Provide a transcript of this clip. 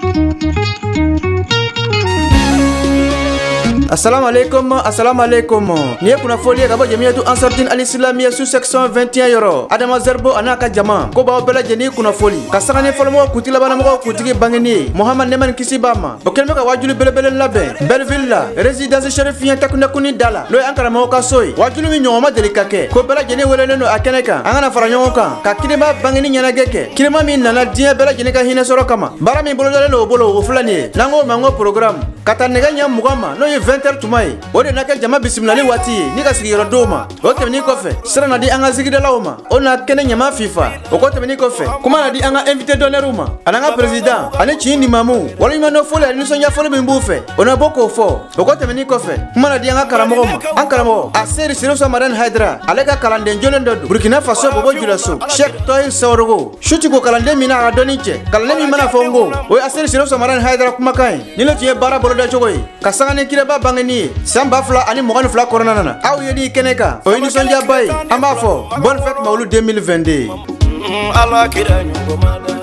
Assalamu alaikum. Ni kuna folie kabo Jamiatu Ansarudine Al-Islamiyya sous section 21 yoro. Adama Zerbo anaka jama. Ko ba bela jeni kuna foli. Kasangane folmo kutila bana mo kutigi bangeni. Muhammad Neman Kisibama. Okelme ka wajulu belebele labe. Belleville la. Résidence Chérifien takuna kuni dala. Lo ankara mo ka soy. Wajulu mi nyoma delikake. Ko bela jeni welele no akeneka. Angana faranyo ka. Ka kinema bangeni nyana geke. Kinema mi nana dia bela jeni ka hina soro kama. Bara mi bolo dale no bolo ofulani. Nango mango programme. Kata neganya mugama no 20h tumai. Ode naka jama bismillah wati ni ka sigi doma. Ote ni kofe. Sira na di anga sigi de lauma. Ona kene nyama FIFA. Okote ni kofe. Kuma na di anga invité d'honneur uma. Ananga président. Ane chini mamu. Wala ni no fole ni sonja fole mbufe. Ona boko fo. Okote ni kofe. Kuma na di anga karamo ma. Ankaramo. Aseri siro so maran Hydra. Alega kalande njole ndodo. Burkina Faso bobo julaso. Sheikh Toy Sorogo. Shuti ko kalande mina adoniche. Kalande mi mana fongo. Oy aseri siro so maran Hydra kuma kai. Nilo tiye bara bolo da chogoi. Kasangane kireba bangeni. Samba fla ani mogani fla corona nana. Aw yedi keneka. Oyini sonja bay. Amba fo. Bonne fête Maulud 2022.